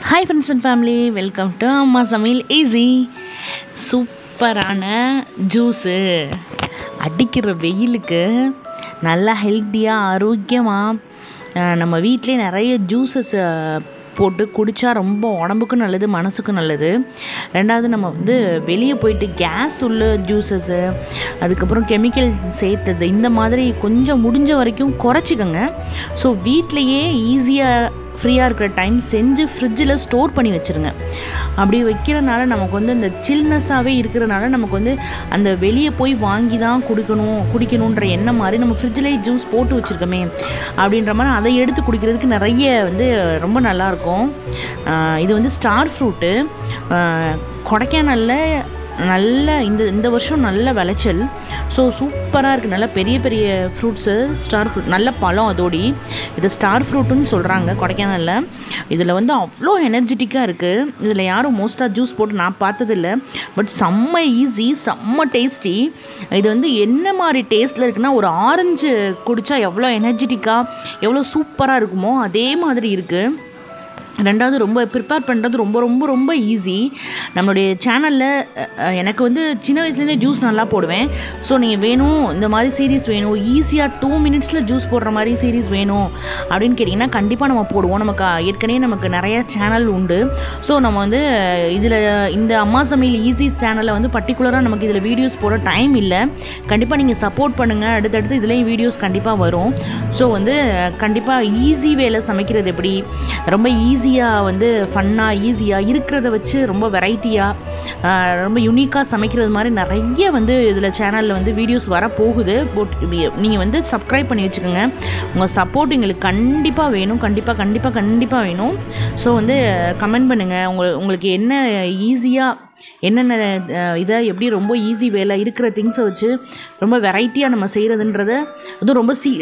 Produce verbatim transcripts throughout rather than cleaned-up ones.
Hi friends and family, welcome to அம்மா சமையல் easy. சூப்பரான ஜூஸு அடிக்கிற வெயிலுக்கு நல்லா ஹெல்த்தியாக ஆரோக்கியமாக நம்ம வீட்டிலே நிறைய ஜூஸஸ் போட்டு குடித்தா ரொம்ப உடம்புக்கும் நல்லது, மனசுக்கும் நல்லது. ரெண்டாவது நம்ம வந்து வெளியே போயிட்டு கேஸ் உள்ள ஜூஸஸ்ஸு, அதுக்கப்புறம் கெமிக்கல் சேர்த்தது, இந்த மாதிரி கொஞ்சம் முடிஞ்ச வரைக்கும் குறைச்சிக்கோங்க. ஸோ வீட்டிலையே ஈஸியாக ஃப்ரீயாக இருக்கிற டைம் செஞ்சு ஃப்ரிட்ஜில் ஸ்டோர் பண்ணி வச்சுருங்க. அப்படி வைக்கிறனால நமக்கு வந்து இந்த சில்னஸாகவே இருக்கிறனால நமக்கு வந்து அந்த வெளியே போய் வாங்கி தான் குடிக்கணும் குடிக்கணுன்ற எண்ணம் மாதிரி நம்ம ஃப்ரிட்ஜிலே ஜூஸ் போட்டு வச்சுருக்கோமே அப்படின்ற மாதிரி அதை எடுத்து குடிக்கிறதுக்கு நிறைய வந்து ரொம்ப நல்லாயிருக்கும். இது வந்து ஸ்டார் ஃப்ரூட்டு, கொடைக்கானலில் நல்ல இந்த இந்த வருஷம் நல்ல விளைச்சல். ஸோ சூப்பராக இருக்குது, நல்ல பெரிய பெரிய ஃப்ரூட்ஸு, ஸ்டார் ஃப்ரூட், நல்ல பழம். அதோடி இது ஸ்டார் ஃப்ரூட்டுன்னு சொல்கிறாங்க கொடைக்கானலில். இதில் வந்து அவ்வளோ எனர்ஜெட்டிக்காக இருக்குது. இதில் யாரும் மோஸ்ட்டாக ஜூஸ் போட்டு நான் பார்த்ததில்ல, பட் செம்ம ஈஸி, செம்ம டேஸ்டி. இது வந்து என்ன மாதிரி டேஸ்ட்டில் இருக்குன்னா, ஒரு ஆரஞ்சு குடித்தா எவ்வளோ எனர்ஜெட்டிக்காக எவ்வளோ சூப்பராக இருக்குமோ அதே மாதிரி இருக்குது. ரெண்டாவது ரொம்ப ப்ரிப்பேர் பண்ணுறது ரொம்ப ரொம்ப ரொம்ப ஈஸி. நம்மளுடைய சேனலில் எனக்கு வந்து சின்ன வயசுலேருந்தே ஜூஸ் நல்லா போடுவேன். ஸோ நீங்கள் வேணும் இந்த மாதிரி சீரீஸ் வேணும், ஈஸியாக டூ மினிட்ஸில் ஜூஸ் போடுற மாதிரி சீரீஸ் வேணும் அப்படின்னு கேட்டிங்கன்னா கண்டிப்பாக நம்ம போடுவோம். நமக்கு ஏற்கனவே நமக்கு நிறைய சேனல் உண்டு. ஸோ நம்ம வந்து இதில் இந்த அம்மா சமையல் ஈஸி சேனலில் வந்து பர்டிகுலராக நமக்கு இதில் வீடியோஸ் போட டைம் இல்லை. கண்டிப்பாக நீங்கள் சப்போர்ட் பண்ணுங்கள், அடுத்தடுத்து இதுலேயும் வீடியோஸ் கண்டிப்பாக வரும். ஸோ வந்து கண்டிப்பாக ஈஸி வேலை சமைக்கிறது எப்படி, ரொம்ப ஈஸி ஈஸியாக வந்து ஃபன்னாக ஈஸியாக இருக்கிறத வச்சு ரொம்ப வெரைட்டியாக ரொம்ப யூனிக்காக சமைக்கிறது மாதிரி நிறைய வந்து இதில் சேனலில் வந்து வீடியோஸ் வரப்போகுது. பட் நீங்கள் வந்து சப்ஸ்கிரைப் பண்ணி வச்சுக்கோங்க. உங்கள் சப்போர்ட் எங்களுக்கு கண்டிப்பாக வேணும், கண்டிப்பாக கண்டிப்பாக கண்டிப்பாக வேணும். ஸோ வந்து கமெண்ட் பண்ணுங்கள், உங்கள் உங்களுக்கு என்ன ஈஸியாக என்னென்ன இதை எப்படி ரொம்ப ஈஸி வேலை இருக்கிற திங்ஸை வச்சு ரொம்ப வெரைட்டியாக நம்ம செய்கிறதுன்றத, அதுவும் ரொம்ப சீ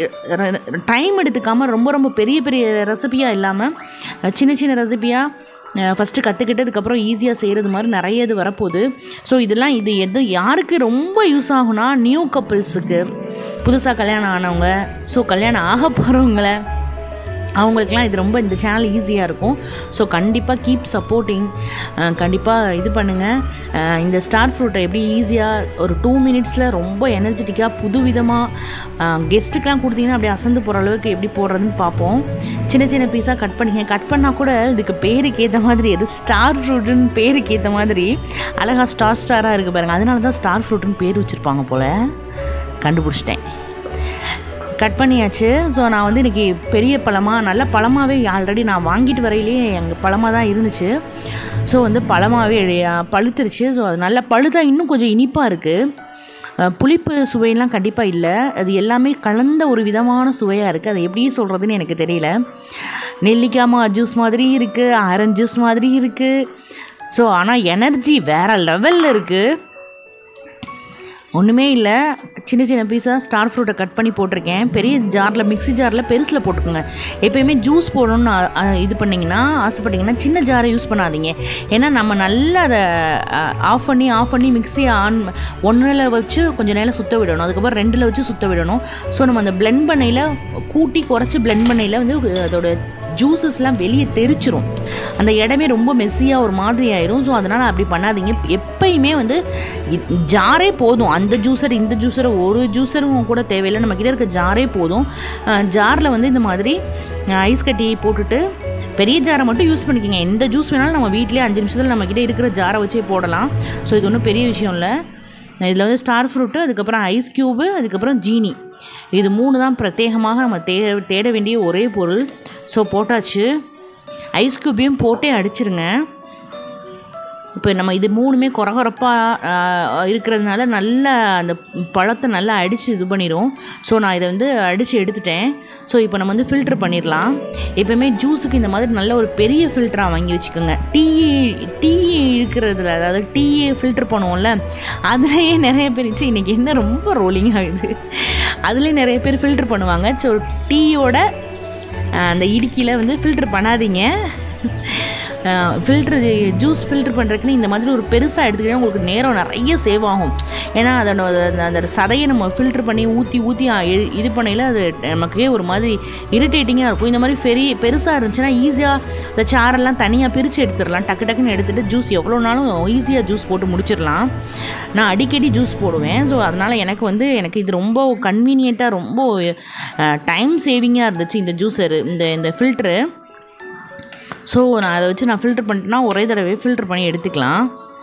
டைம் எடுத்துக்காமல் ரொம்ப ரொம்ப பெரிய பெரிய ரெசிபியாக இல்லாமல் சின்ன சின்ன ரெசிபியாக ஃபஸ்ட்டு கற்றுக்கிட்டதுக்கப்புறம் ஈஸியாக செய்கிறது மாதிரி நிறைய இது வரப்போகுது. ஸோ இதெல்லாம் இது எது யாருக்கு ரொம்ப யூஸ் ஆகுனா, நியூ கப்புள்ஸுக்கு, புதுசாக கல்யாணம் ஆனவங்க, ஸோ கல்யாணம் ஆக போகிறவங்கள, அவங்களுக்கெலாம் இது ரொம்ப இந்த சேனல் ஈஸியாக இருக்கும். ஸோ கண்டிப்பாக கீப் சப்போர்ட்டிங், கண்டிப்பாக இது பண்ணுங்கள். இந்த ஸ்டார் ஃப்ரூட்டை எப்படி ஈஸியாக ஒரு டூ மினிட்ஸில் ரொம்ப எனர்ஜெட்டிக்காக புதுவிதமாக கெஸ்ட்டுக்கெலாம் கொடுத்தீங்கன்னா அப்படியே அசந்து போகிற அளவுக்கு எப்படி போடுறதுன்னு பார்ப்போம். சின்ன சின்ன பீஸாக கட் பண்ணிங்க. கட் பண்ணால் கூட இதுக்கு பேருக்கு ஏற்ற மாதிரி, எது ஸ்டார் ஃப்ரூட்டுன்னு பேருக்கு ஏற்ற மாதிரி அழகாக ஸ்டார் ஸ்டாராக இருக்குது பாருங்கள். அதனால தான் ஸ்டார் ஃப்ரூட்டுன்னு பேர் வச்சுருப்பாங்க போல், கண்டுபிடிச்சிட்டேன். கட் பண்ணியாச்சு. ஸோ நான் வந்து இன்றைக்கி பெரிய பழமாக, நல்ல பழமாகவே ஆல்ரெடி நான் வாங்கிட்டு வரையிலே எங்கள் பழமாக தான் இருந்துச்சு. ஸோ வந்து பழமாகவே பழுத்துருச்சு. ஸோ அது நல்ல பழுதாக இன்னும் கொஞ்சம் இனிப்பாக இருக்குது. புளிப்பு சுவையெல்லாம் கண்டிப்பாக இல்லை, அது எல்லாமே கலந்த ஒரு விதமான சுவையாக இருக்குது. அது எப்படி சொல்கிறதுன்னு எனக்கு தெரியல. நெல்லிக்காய் ஜூஸ் மாதிரி இருக்குது, ஆரஞ்சு ஜூஸ் மாதிரி இருக்குது. ஸோ ஆனால் எனர்ஜி வேறு லெவலில் இருக்குது. ஒன்றுமே இல்லை, சின்ன சின்ன பீஸாக ஸ்டார் ஃப்ரூட்டை கட் பண்ணி போட்டிருக்கேன். பெரிய ஜாரில், மிக்ஸி ஜாரில் பெருசில் போட்டுக்கோங்க. எப்போயுமே ஜூஸ் போடணும்னு இது பண்ணிங்கன்னா ஆசைப்பட்டிங்கன்னா சின்ன ஜாரை யூஸ் பண்ணாதீங்க. ஏன்னா நம்ம நல்லா அதை ஆஃப் பண்ணி ஆஃப் பண்ணி மிக்ஸியை ஆன் ஒன்றில் வச்சு கொஞ்சம் நேரம் சுற்ற விடணும், அதுக்கப்புறம் ரெண்டில் வச்சு சுற்ற விடணும். ஸோ நம்ம அந்த பிளெண்ட் பண்ணையில் கூட்டி குறைச்சி பிளெண்ட் பண்ணையில் வந்து அதோட ஜூஸஸ்லாம் வெளியே தெரிச்சிரும், அந்த இடமே ரொம்ப மெஸ்ஸியாக ஒரு மாதிரி ஆயிரும். ஸோ அதனால் அப்படி பண்ணாதீங்க. எப்பயுமே வந்து ஜாரே போதும். அந்த ஜூஸர் இந்த ஜூஸரை ஒரு ஜூஸரும் கூட தேவையில்லை, நம்மக்கிட்ட இருக்க ஜாரே போதும். ஜாரில் வந்து இந்த மாதிரி ஐஸ் கட்டி போட்டுட்டு பெரிய ஜாரை மட்டும் யூஸ் பண்ணிக்கோங்க. எந்த ஜூஸ் வேணாலும் நம்ம வீட்டிலே அஞ்சு நிமிஷத்தில் நம்மக்கிட்ட இருக்கிற ஜாரை வச்சே போடலாம். ஸோ இது ஒன்றும் பெரிய விஷயம் இல்லை. இதில் வந்து ஸ்டார் ஃப்ரூட்டு, அதுக்கப்புறம் ஐஸ் க்யூபு, அதுக்கப்புறம் ஜீனி, இது மூணு தான் பிரத்யேகமாக நம்ம தே தேட வேண்டிய ஒரே பொருள். ஸோ போட்டாச்சு. ஐஸ் க்யூபையும் போட்டே அடிச்சிருங்க. இப்போ நம்ம இது மூணுமே கொரகொரப்பாக இருக்கிறதுனால நல்லா அந்த பழத்தை நல்லா அடித்து இது பண்ணிடும். ஸோ நான் இதை வந்து அடித்து எடுத்துட்டேன். ஸோ இப்போ நம்ம வந்து ஃபில்ட்ரு பண்ணிடலாம். எப்போயுமே ஜூஸுக்கு இந்த மாதிரி நல்ல ஒரு பெரிய ஃபில்டராக வாங்கி வச்சுக்கோங்க. டீ டீ இழுக்கிறதுல, அதாவது டீயை ஃபில்ட்ரு பண்ணுவோம்ல, அதுலேயே நிறைய பேர் இருந்துச்சு. இன்றைக்கி என்ன ரொம்ப ரோலிங் ஆகுது, அதுலேயே நிறைய பேர் ஃபில்ட்ரு பண்ணுவாங்க. ஸோ டீயோட அந்த இடுக்கியில் வந்து ஃபில்ட்ரு பண்ணாதீங்க. ஃபில்ட்ரு ஜூஸ் ஃபில்ட்ரு பண்ணுறதுக்குன்னு இந்த மாதிரி ஒரு பெருசாக எடுத்துக்கிட்டா உங்களுக்கு நேரம் நிறைய சேவ் ஆகும். ஏன்னா அதோட அந்த சதையை நம்ம ஃபில்ட்ரு பண்ணி ஊற்றி ஊற்றி இது பண்ணையில் அது நமக்கே ஒரு மாதிரி இரிட்டேட்டிங்காக இருக்கும். இந்த மாதிரி பெரிய பெருசாக இருந்துச்சுன்னா ஈஸியாக இந்த சாரெல்லாம் தனியாக பிரித்து எடுத்துடலாம். டக்கு டக்குன்னு எடுத்துகிட்டு ஜூஸ் எவ்வளோ நாளும் ஈஸியாக ஜூஸ் போட்டு முடிச்சிடலாம். நான் அடிக்கடி ஜூஸ் போடுவேன். ஸோ அதனால் எனக்கு வந்து எனக்கு இது ரொம்ப கன்வீனியண்ட்டாக ரொம்ப டைம் சேவிங்காக இருந்துச்சு இந்த ஜூஸரு இந்த இந்த ஃபில்ட்ரு. ஸோ நான் அதை வச்சு நான் ஃபில்ட்ரு பண்ணிட்டேன்னா ஒரே தடவை ஃபில்ட்ரு பண்ணி எடுத்துக்கலாம்.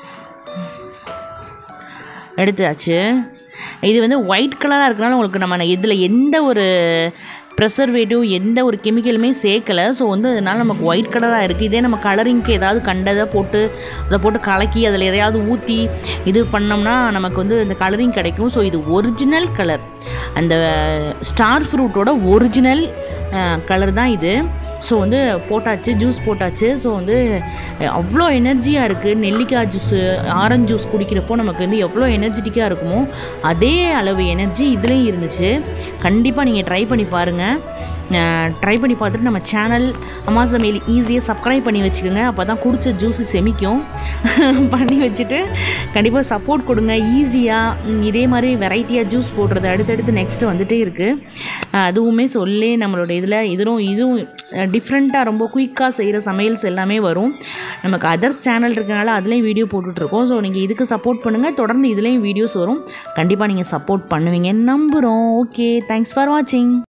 எடுத்தாச்சு. இது வந்து ஒயிட் கலராக இருக்கனால உங்களுக்கு நம்ம இதில் எந்த ஒரு ப்ரெசர்வேட்டிவ் எந்த ஒரு கெமிக்கலுமே சேர்க்கலை. ஸோ வந்து அதனால் நமக்கு ஒயிட் கலராக இருக்குது. இதே நம்ம கலரிங்க்கு ஏதாவது கண்டதை போட்டு அதை போட்டு கலக்கி அதில் எதையாவது ஊற்றி இது பண்ணோம்னா நமக்கு வந்து இந்த கலரிங் கிடைக்கும். ஸோ இது ஒரிஜினல் கலர், அந்த ஸ்டார் ஃப்ரூட்டோட ஒரிஜினல் கலர் தான் இது. ஸோ வந்து போட்டாச்சு, ஜூஸ் போட்டாச்சு. ஸோ வந்து அவ்வளோ எனர்ஜியாக இருக்குது. நெல்லிக்காய் ஜூஸு ஆரஞ்சு ஜூஸ் குடிக்கிறப்போ நமக்கு வந்து எவ்வளோ எனர்ஜெட்டிக்காக இருக்குமோ அதே அளவு எனர்ஜி இதுலேயும் இருந்துச்சு. கண்டிப்பாக நீங்கள் ட்ரை பண்ணி பாருங்கள். ட்ரை பண்ணி பார்த்துட்டு நம்ம சேனல் அம்மா சமையல் ஈஸியாக சப்ஸ்கிரைப் பண்ணி வச்சுக்கோங்க. அப்போ தான் குடித்த ஜூஸு செமிக்கும். பண்ணி வச்சுட்டு கண்டிப்பாக சப்போர்ட் கொடுங்க. ஈஸியாக இதே மாதிரி வெரைட்டியாக ஜூஸ் போடுறது அடுத்தடுத்து நெக்ஸ்ட்டு வந்துகிட்டே இருக்குது. அதுவுமே சொல்லி நம்மளோட இதில் இதுவும் இதுவும் டிஃப்ரெண்ட்டாக ரொம்ப குயிக்காக செய்கிற சமையல்ஸ் எல்லாமே வரும். நமக்கு அதர்ஸ் சேனல் இருக்கனால அதுலேயும் வீடியோ போட்டுட்ருக்கோம். ஸோ நீங்கள் இதுக்கு சப்போர்ட் பண்ணுங்கள். தொடர்ந்து இதுலேயும் வீடியோஸ் வரும். கண்டிப்பாக நீங்கள் சப்போர்ட் பண்ணுவீங்கன்னு நம்புகிறோம். ஓகே, தேங்க்ஸ் ஃபார் வாட்சிங்.